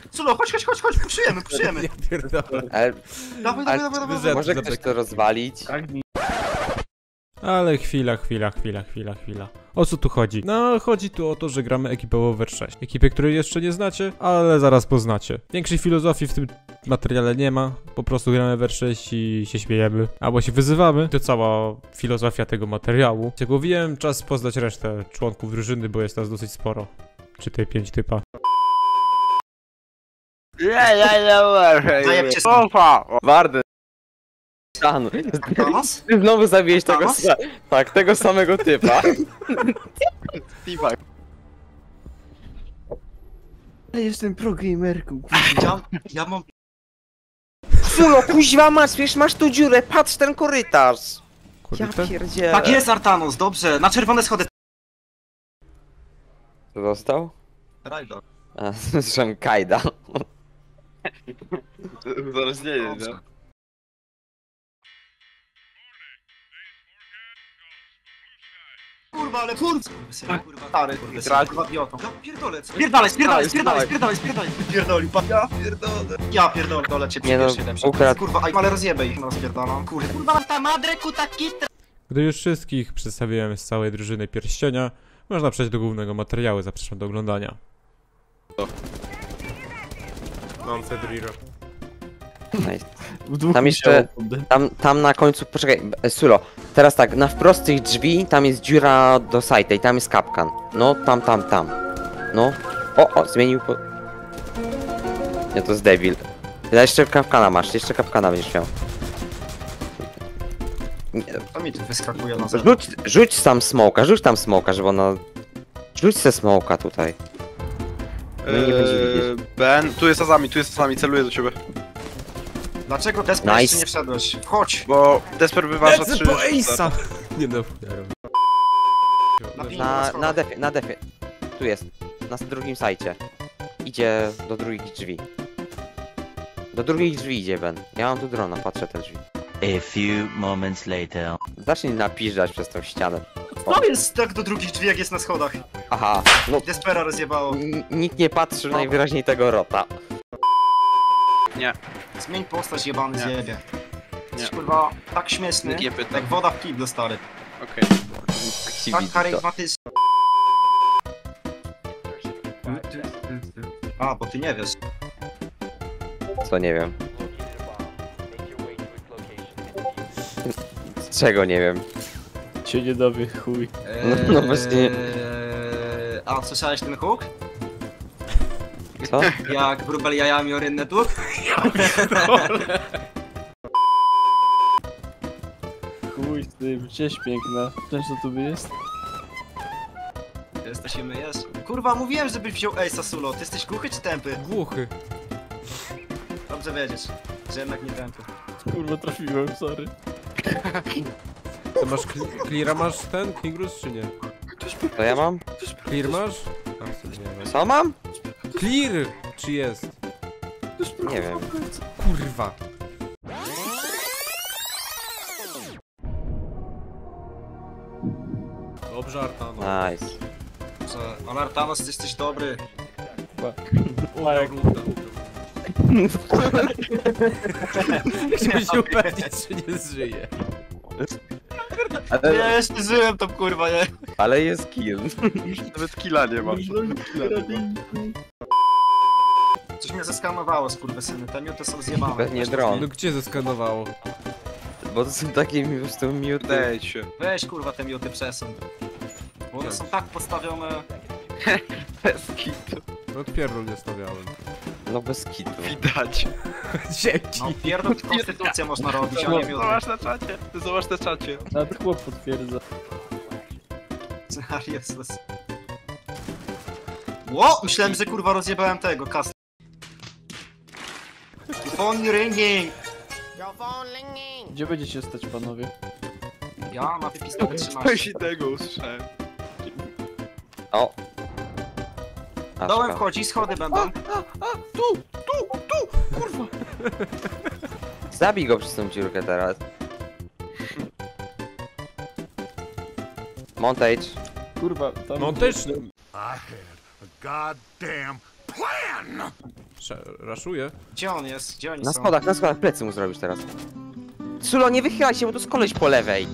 Sulo, chodź, puszujemy. Ja pierdolę. Ale Dawaj. może ktoś to rozwalić? Ale chwila. O co tu chodzi? No, chodzi tu o to, że gramy ekipę Over 6. Ekipę, której jeszcze nie znacie, ale zaraz poznacie. Większej filozofii w tym materiale nie ma. Po prostu gramy Over 6 i się śmiejemy. Albo się wyzywamy. To cała filozofia tego materiału. Jak mówiłem, czas poznać resztę członków drużyny, bo jest nas dosyć sporo. Czy te 5 typa. Zajebcie Warden. Stan. Thanos? Ty znowu zabiłeś tego Thanos? tak, tego samego typa. Ale jestem pro-gamerką, Ja mam... Sulo, kuźwa masz, wiesz, masz tu dziurę, patrz ten korytarz. Ja Kurde. pierdzielę. Tak jest, Artanos, dobrze. Na czerwone schody. Co został? Rajdor. A, słyszałem Kajda. Zaraz nie jest, nie? Kurwa, ale kurwa, stary, Trać. kurwa, idiotą. Ja pierdolę, spierdalaj. Pierdoli, ja pierdolę cię Nie no, pierwszy lepszy. ukradł. Kurwa, ale rozjebę ich, no spierdalam. Kurwa, ta madre kutaki. Gdy już wszystkich przedstawiłem z całej drużyny pierścienia, można przejść do głównego materiału. Zapraszam do oglądania. Mam Cedriro. Nice. Tam jeszcze, tam na końcu, poczekaj, Sulo, teraz tak, na wprost tych drzwi, tam jest dziura do sajta i tam jest kapkan. No, tam. No, o, zmienił po... Nie, to jest debil. Ty jeszcze kapkana masz, jeszcze kapkana będziesz miał. Nie, To mi tu wyskakuje na zewnątrz. rzuć tam smoka, żeby ona... Rzuć se smoka tutaj. No nie będzie widzieć. Ben, tu jest Azami, celuję do ciebie. Dlaczego Desper Nice. jeszcze nie wszedłeś? Wchodź! Bo Desper wyważa Lecę 3. po Ace'a! Nie no, Na defie. Tu jest. Na drugim sajcie. Idzie do drugich drzwi. Do drugich drzwi idzie Ben. Ja mam tu drona, patrzę te drzwi. A few moments later. Zacznij napiżdżać przez tą ścianę. To jest tak do drugich drzwi, jak jest na schodach. Aha, no Despera rozjebało. nikt nie patrzył najwyraźniej tego rota. Zmień postać, jebany Nie. zjebie. Nie. Jesteś kurwa tak śmieszny, Nikt nie pyta. jak woda w kiblu, stary. Okej. Tak charyzmatyczny. A, bo ty nie wiesz. Co nie wiem. Czego nie wiem. Cię nie dowie, chuj. No właśnie. A słyszałeś ten hook? Co? Jak wróbel jajami o rynne dług? Chuj z tym, cześć piękna. Cześć, co tu jest? Jesteś i myjesz? Kurwa, mówiłem, żebyś wziął Ace'a, Sulo. Ty jesteś głuchy czy tępy? głuchy. Dobrze wiedzieć, że jednak nie tępy. Kurwa, trafiłem, sorry. To masz cleara, masz ten Kingrus czy nie? To ja mam? Clear masz? A, sobie nie wiem. Co mam? Clear! Czy jest? Nie wiem. Kurwa. Dobrze, Artano. Nice. Że Alartanos, ty jesteś dobry. Ugrał rundę. Żeby się upewnić, że nie żyje. Nie, jeszcze żyłem to kurwa, nie? Ale jest kill. Nawet killa nie masz. Coś mnie zeskanowało, skurwysyny. Te miuty są zjebane. Pewnie No dron. gdzie zeskanowało? Bo to są takie po prostu miuty. Daj się. Weź kurwa te miuty przesuń. Bo one są tak postawione... Bez kitu. No odpierdol nie stawiałem. No bez kitu. Widać. Dzięki. No pierdol konstytucję można robić, a nie miuty. Zobacz na czacie. Zobacz na czacie. Nawet chłop potwierdza. Jezus. Ło! Myślałem, że kurwa rozjebałem tego, kas. Phone ringing! Gdzie będziecie stać, panowie? Ja na pistolet Coś 13. innego usłyszałem. O! Dołem Aszka. wchodzi, schody będą. Zabij go przez tą dziurkę teraz. Montage. Kurwa, tam... No też... Raszuję. Gdzie on jest? Gdzie oni Na są? schodach, plecy mu zrobisz teraz. Sulo, nie wychylaj się, bo to jest koleś po lewej.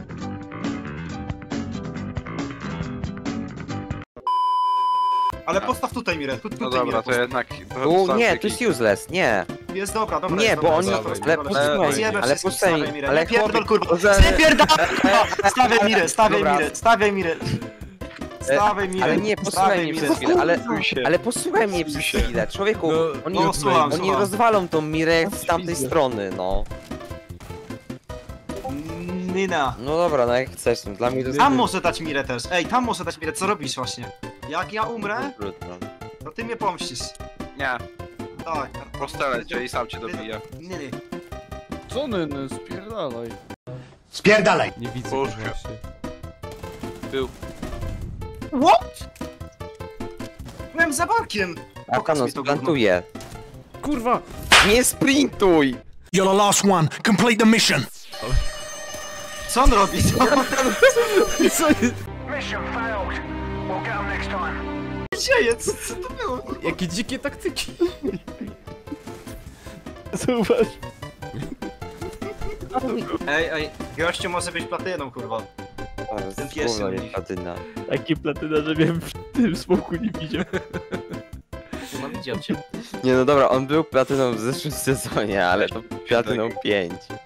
Ale postaw tutaj Mirę, No tutaj dobra, Mirę to jednak... Nie, to jest useless, nie. Jest dobra, dobra. Nie, jest bo dobra, oni... jest dobra, Ale dobra. posłuchaj, Zjebę ale wszystkich, posłuchaj, stawiaj Mirę. ale Nie pierdol, kurwa. Boże. Spierdalaj, kurwa. Stawiaj Mirę, stawiaj Dobra. Mirę, stawiaj Mirę. Stawiaj Mirę. Ale nie, posłuchaj mnie przez chwilę, ale posłuchaj mnie przez chwilę, człowieku, No, oni, no, słucham, oni słucham. rozwalą tą Mirę z tamtej strony, no. Nina. No dobra, no jak chcesz, no, dla mnie to jest... Tam może dać Mirę też. Ej, tam może dać Mirę, co robisz właśnie? Jak ja umrę, Trudno. to ty mnie pomścisz. Nie, Dawaj. postelę cię i sam cię dobiję. Nie. Co spierdalaj. Nie widzę Boże. go właśnie. Był. What? Byłem za barkiem. Pokaż no, mi to gówno. splantuję. Kurwa! Nie sprintuj! You're the last one. Complete the mission. Co on robi? Co on Co jest? dzieje? Co to było? Jakie dzikie taktyki! Zobacz. Ej, gościu może być platyną, kurwa. Ten pierwszy Gówno nie u nich. platyna. Taki platyna, że mnie w tym smoku nie widział. No widział cię. Nie no dobra, on był platyną w zeszłym sezonie, ale to platyną 5.